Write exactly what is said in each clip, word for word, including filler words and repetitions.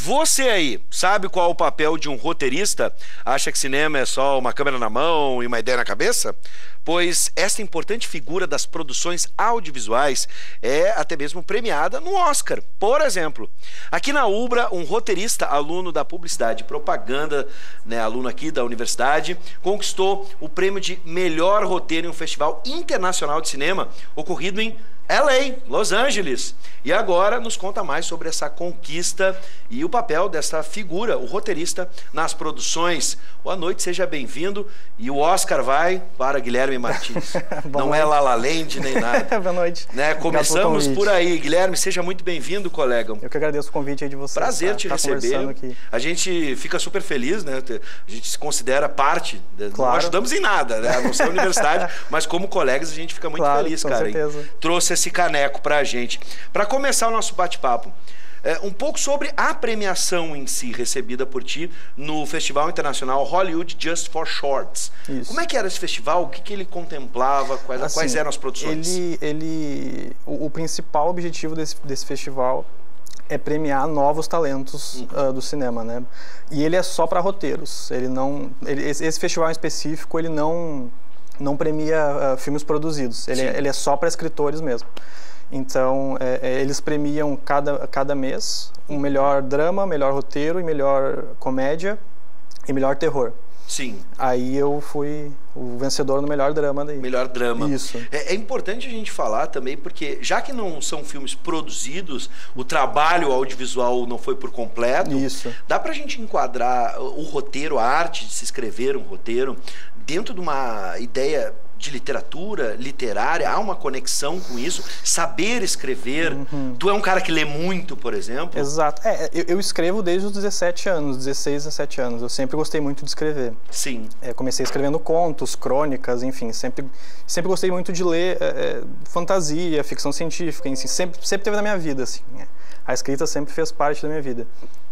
Você aí, sabe qual é o papel de um roteirista? Acha que cinema é só uma câmera na mão e uma ideia na cabeça? Pois esta importante figura das produções audiovisuais é até mesmo premiada no Oscar. Por exemplo, aqui na Ubra, um roteirista, aluno da Publicidade e Propaganda, né, aluno aqui da universidade, conquistou o prêmio de melhor roteiro em um festival internacional de cinema ocorrido em L A, Los Angeles. E agora nos conta mais sobre essa conquista e o papel dessa figura, o roteirista, nas produções. Boa noite, seja bem-vindo. E o Oscar vai para Guilherme Martins. Não noite. É La La Land nem nada. Boa noite. Né? Começamos por aí. Guilherme, seja muito bem-vindo, colega. Eu que agradeço o convite aí de vocês. Prazer tá, te tá receber. Aqui. A gente fica super feliz, né? A gente se considera parte. Claro. Não ajudamos em nada, né? A não ser a universidade, mas como colegas a gente fica muito claro, feliz, com cara. Certeza. Trouxe esse caneco pra gente. Para começar o nosso bate-papo, é, um pouco sobre a premiação em si recebida por ti no Festival Internacional Hollywood Just for Shorts. Isso. Como é que era esse festival? O que, que ele contemplava? Quais, assim, quais eram as produções? Ele, ele, o, o principal objetivo desse, desse festival é premiar novos talentos uhum. uh, do cinema, né? E ele é só para roteiros. Ele não, ele, esse festival em específico ele não não premia uh, filmes produzidos. Ele, é, ele é só para escritores mesmo. Então, é, é, eles premiam cada, cada mês um melhor drama, melhor roteiro, e melhor comédia e melhor terror. Sim. Aí eu fui o vencedor no melhor drama daí. Melhor drama. Isso. É, é importante a gente falar também, porque já que não são filmes produzidos, o trabalho audiovisual não foi por completo. Isso. Dá pra gente enquadrar o roteiro, a arte de se escrever um roteiro, dentro de uma ideia de literatura, literária, há uma conexão com isso, saber escrever. Uhum. Tu é um cara que lê muito, por exemplo? Exato. É, eu, eu escrevo desde os dezessete anos, dezesseis, dezessete anos. Eu sempre gostei muito de escrever. Sim. É, comecei escrevendo contos, crônicas, enfim, sempre, sempre gostei muito de ler é, fantasia, ficção científica, enfim, sempre, sempre teve na minha vida, assim. A escrita sempre fez parte da minha vida.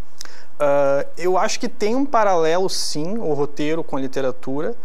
Uh, eu acho que tem um paralelo, sim, o roteiro com a literatura,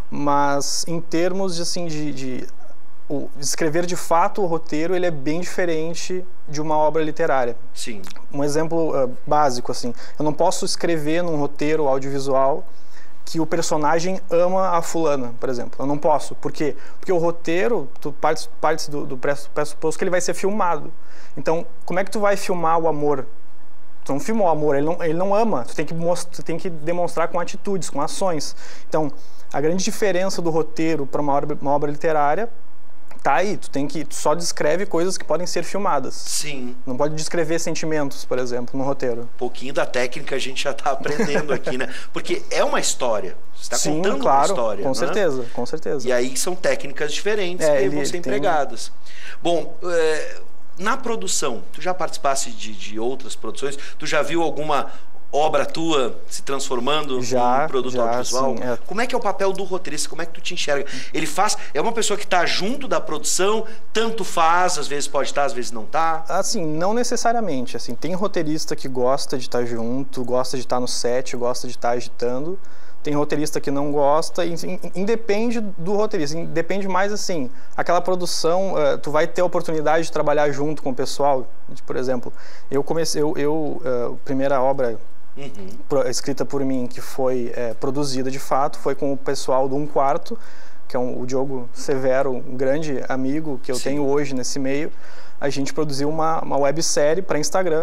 mas em termos de, assim, de, de o, escrever de fato o roteiro, ele é bem diferente de uma obra literária. Sim. Um exemplo uh, básico, assim, eu não posso escrever num roteiro audiovisual que o personagem ama a fulana, por exemplo. Eu não posso. Por quê? Porque o roteiro, tu partes, partes do, do pressuposto que ele vai ser filmado. Então, como é que tu vai filmar o amor? Tu não filma o amor, ele não, ele não ama. Tu tem que mostrar, tu tem que demonstrar com atitudes, com ações. Então, a grande diferença do roteiro para uma obra, uma obra literária tá aí. Tu tem que tu só descreve coisas que podem ser filmadas. Sim. Não pode descrever sentimentos, por exemplo, no roteiro. Um pouquinho da técnica a gente já está aprendendo aqui, né? Porque é uma história. Você está contando claro, uma história. Com né? certeza, com certeza. E aí são técnicas diferentes é, que ele, vão ser empregadas. Tem... Bom, é, na produção, tu já participaste de, de outras produções? Tu já viu alguma obra tua se transformando já, em produto já, audiovisual? Sim, é. Como é que é o papel do roteirista? Como é que tu te enxerga? Ele faz... É uma pessoa que está junto da produção, tanto faz, às vezes pode estar, às vezes não está? Assim, não necessariamente. Assim, tem roteirista que gosta de estar junto, gosta de estar no set, gosta de estar agitando. Tem roteirista que não gosta, e, independe do roteirista, depende mais assim, aquela produção, uh, tu vai ter a oportunidade de trabalhar junto com o pessoal, por exemplo, eu comecei, eu, eu uh, a primeira obra uhum. pro, escrita por mim, que foi é, produzida de fato, foi com o pessoal do Um Quarto, que é um, o Diogo Severo, um grande amigo que eu Sim. tenho hoje nesse meio. A gente produziu uma, uma websérie para Instagram,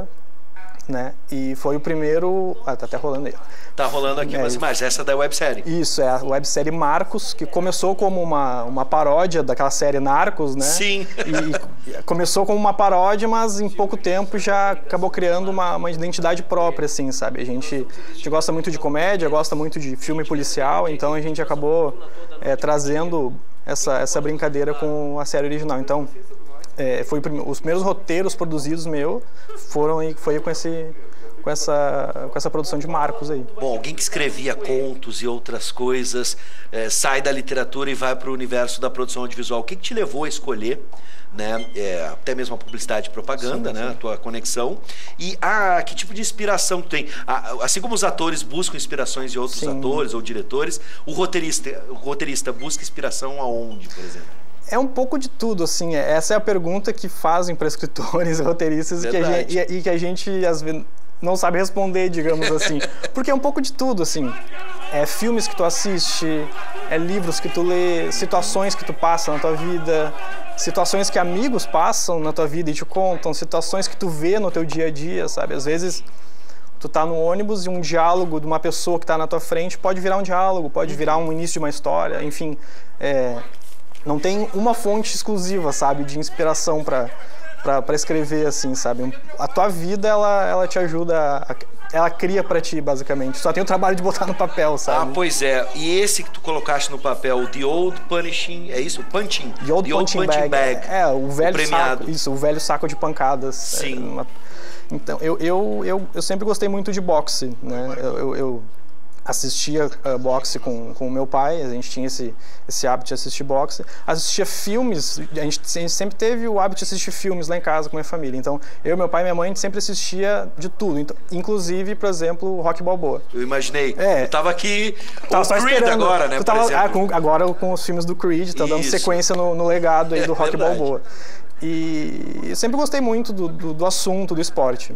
né? E foi o primeiro... Ah, tá até rolando aí. Tá rolando aqui é, umas imagens. Essa da websérie. Isso, é a websérie Marcos, que começou como uma, uma paródia daquela série Narcos, né? Sim. E começou como uma paródia, mas em pouco tempo já acabou criando uma, uma identidade própria, assim, sabe? A gente, a gente gosta muito de comédia, gosta muito de filme policial, então a gente acabou é, trazendo essa, essa brincadeira com a série original. Então... É, foi os primeiros roteiros produzidos meu foram aí, foi com esse com essa com essa produção de Marcos aí. Bom, alguém que escrevia contos e outras coisas é, sai da literatura e vai para o universo da produção audiovisual. O que, que te levou a escolher, né, é, até mesmo a publicidade e propaganda, sim, né, sim. a tua conexão, e a, que tipo de inspiração tu tem? A, assim como os atores buscam inspirações em outros sim. atores ou diretores, o roteirista, o roteirista busca inspiração aonde, por exemplo? É um pouco de tudo, assim. Essa é a pergunta que fazem para escritores, roteiristas, e que, a gente, e, e que a gente, às vezes, não sabe responder, digamos assim. Porque é um pouco de tudo, assim. É filmes que tu assiste, é livros que tu lê, situações que tu passa na tua vida, situações que amigos passam na tua vida e te contam, situações que tu vê no teu dia a dia, sabe? Às vezes tu tá no ônibus e um diálogo de uma pessoa que tá na tua frente pode virar um diálogo, pode virar um início de uma história, enfim. É, não tem uma fonte exclusiva, sabe, de inspiração para para escrever, assim, sabe? A tua vida, ela, ela te ajuda, a, ela cria para ti, basicamente. Só tem o trabalho de botar no papel, sabe? Ah, pois é. E esse que tu colocaste no papel, The Old Punishing, é isso? Punching. The Old, The Punching, Old Punching Bag. Bag. É, o velho o saco. Isso, o velho saco de pancadas. Sim. É uma... Então, eu, eu, eu, eu sempre gostei muito de boxe, né? Eu... eu, eu assistia uh, boxe com o meu pai, a gente tinha esse, esse hábito de assistir boxe. Assistia filmes, a gente, a gente sempre teve o hábito de assistir filmes lá em casa com a minha família. Então, eu, meu pai e minha mãe, a gente sempre assistia de tudo. Então, inclusive, por exemplo, Rock Balboa. Eu imaginei. É, eu tava aqui tava o Creed agora, né, tava, por exemplo. Ah, com, agora com os filmes do Creed, tá dando sequência no, no legado aí do é, Rock verdade. Balboa. E eu sempre gostei muito do, do, do assunto, do esporte.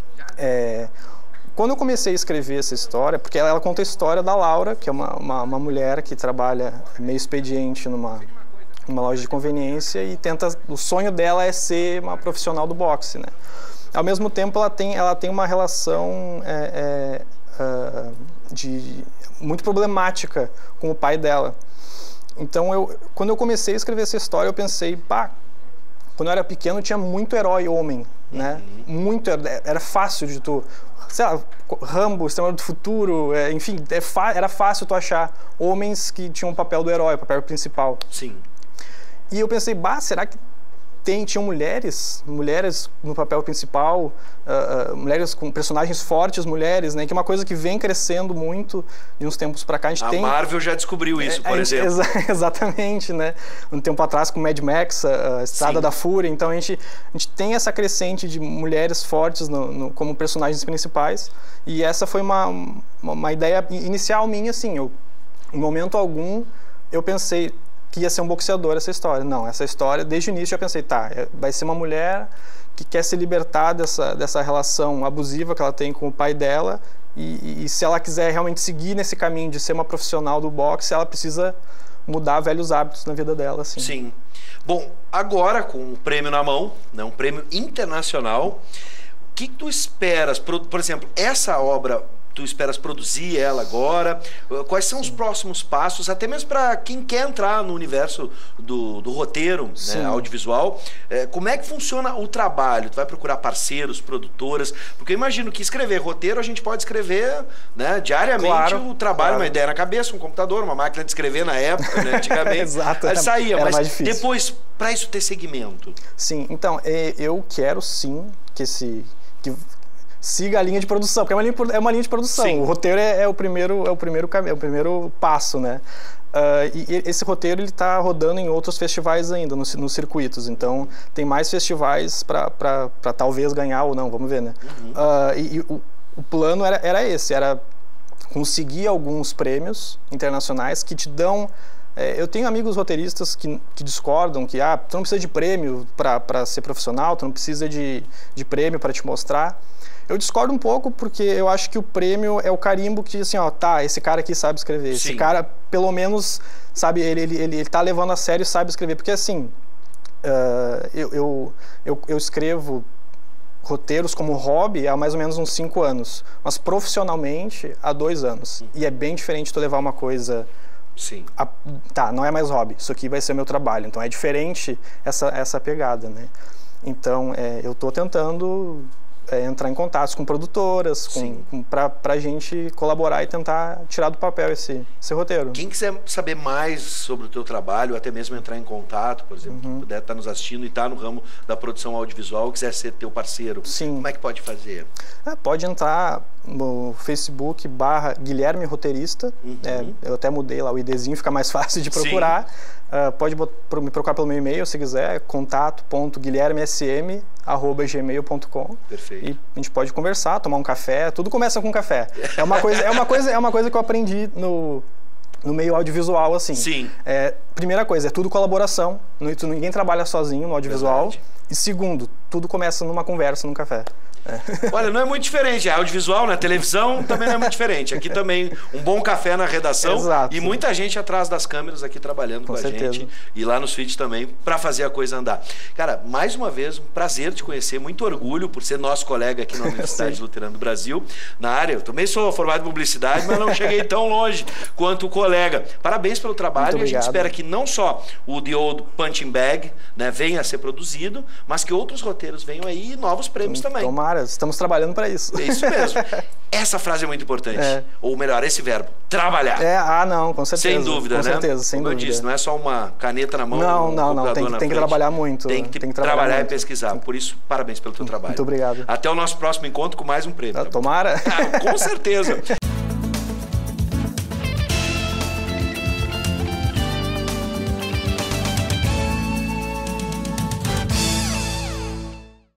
É... Quando eu comecei a escrever essa história, porque ela, ela conta a história da Laura, que é uma, uma, uma mulher que trabalha meio expediente numa, numa loja de conveniência e tenta, o sonho dela é ser uma profissional do boxe, né? Ao mesmo tempo, ela tem, ela tem uma relação é, é, uh, de, muito problemática com o pai dela. Então, eu, quando eu comecei a escrever essa história, eu pensei, pá, quando eu era pequeno tinha muito herói homem, né? Uhum. Muito, era fácil de tu... Sei lá, Rambo, Exterminador do Futuro, é, enfim, é era fácil tu achar homens que tinham o papel do herói, o papel principal. Sim. E eu pensei, bah, será que tem, tinham mulheres, mulheres no papel principal, uh, uh, mulheres com personagens fortes, mulheres, né? Que é uma coisa que vem crescendo muito de uns tempos pra cá. A, gente a tem, Marvel já descobriu isso, é, por é, exemplo. Exa exatamente, né? Um tempo atrás com Mad Max, a, a Estrada Sim. da Fúria. Então a gente, a gente tem essa crescente de mulheres fortes no, no, como personagens principais. E essa foi uma, uma, uma ideia inicial minha, assim. Eu, em momento algum, eu pensei que ia ser um boxeador essa história. Não, essa história, desde o início eu pensei, tá, vai ser uma mulher que quer se libertar dessa, dessa relação abusiva que ela tem com o pai dela e, e se ela quiser realmente seguir nesse caminho de ser uma profissional do boxe, ela precisa mudar velhos hábitos na vida dela, assim. Sim. Bom, agora com o prêmio na mão, né, um prêmio internacional, o que tu esperas? Por, por exemplo, essa obra... Tu esperas produzir ela agora? Quais são os próximos passos, até mesmo para quem quer entrar no universo do, do roteiro, né, audiovisual? É, como é que funciona o trabalho? Tu vai procurar parceiros, produtoras? Porque eu imagino que escrever roteiro a gente pode escrever, né, diariamente, claro, o trabalho, claro. Uma ideia na cabeça, um computador, uma máquina de escrever na época, né, antigamente. Exato, era, saía, era mas mais difícil. Depois, para isso ter segmento. Sim, então, eu quero sim que esse... Que, siga a linha de produção, porque é uma linha, é uma linha de produção. Sim. O roteiro é, é o primeiro, é o primeiro é o primeiro passo, né? Uh, e esse roteiro ele está rodando em outros festivais ainda, nos, nos circuitos. Então tem mais festivais para talvez ganhar ou não, vamos ver, né? Uhum. Uh, e, e o, o plano era, era esse, era conseguir alguns prêmios internacionais que te dão. É, eu tenho amigos roteiristas que, que discordam que ah, tu não precisa de prêmio para ser profissional, tu não precisa de, de prêmio para te mostrar. Eu discordo um pouco porque eu acho que o prêmio é o carimbo que diz assim, ó, tá, esse cara aqui sabe escrever. Sim. Esse cara, pelo menos, sabe, ele, ele, ele, ele tá levando a sério e sabe escrever. Porque assim, uh, eu, eu, eu, eu escrevo roteiros como hobby há mais ou menos uns cinco anos. Mas profissionalmente, há dois anos. Hum. E é bem diferente tu levar uma coisa... Sim. A, tá, não é mais hobby, isso aqui vai ser meu trabalho. Então é diferente essa, essa pegada, né? Então, é, eu tô tentando... É, entrar em contato com produtoras, com, com, para a gente colaborar e tentar tirar do papel esse, esse roteiro. Quem quiser saber mais sobre o teu trabalho, até mesmo entrar em contato, por exemplo, uhum. que puder estar nos assistindo e estar no ramo da produção audiovisual, quiser ser teu parceiro, Sim. como é que pode fazer? É, pode entrar no Facebook barra Guilherme Roteirista, uhum. é, eu até mudei lá o IDzinho, fica mais fácil de procurar. Uh, pode me procurar pelo meu e-mail se quiser, contato ponto guilherme s m arroba gmail ponto com. Perfeito. E a gente pode conversar, tomar um café, tudo começa com café. É uma coisa, é uma coisa, é uma coisa que eu aprendi no, no meio audiovisual, assim. Sim. É, primeira coisa, é tudo colaboração, ninguém trabalha sozinho no audiovisual. Verdade. E segundo, tudo começa numa conversa, num café. É. Olha, não é muito diferente. É audiovisual, né? Televisão também não é muito diferente. Aqui também um bom café na redação. Exato. E muita gente atrás das câmeras aqui trabalhando com, com a certeza. gente. E lá nos feeds também, para fazer a coisa andar. Cara, mais uma vez, um prazer te conhecer. Muito orgulho por ser nosso colega aqui na Universidade Luterana do Brasil. Na área, eu também sou formado em publicidade, mas não cheguei tão longe quanto o colega. Parabéns pelo trabalho. E a gente espera que não só o The Old Punching Bag, né, venha a ser produzido, mas que outros roteiros venham aí e novos prêmios também. Tomara, estamos trabalhando para isso. É isso mesmo. Essa frase é muito importante. É. Ou melhor, esse verbo, trabalhar. É, ah, não, com certeza. Sem dúvida, com né? Com certeza, sem Como dúvida. eu disse, não é só uma caneta na mão. Não, um não, não. Tem, que, tem que trabalhar muito. Tem que, tem que trabalhar, trabalhar muito. e pesquisar. Por isso, parabéns pelo teu trabalho. Muito obrigado. Até o nosso próximo encontro com mais um prêmio. Tomara. Ah, com certeza.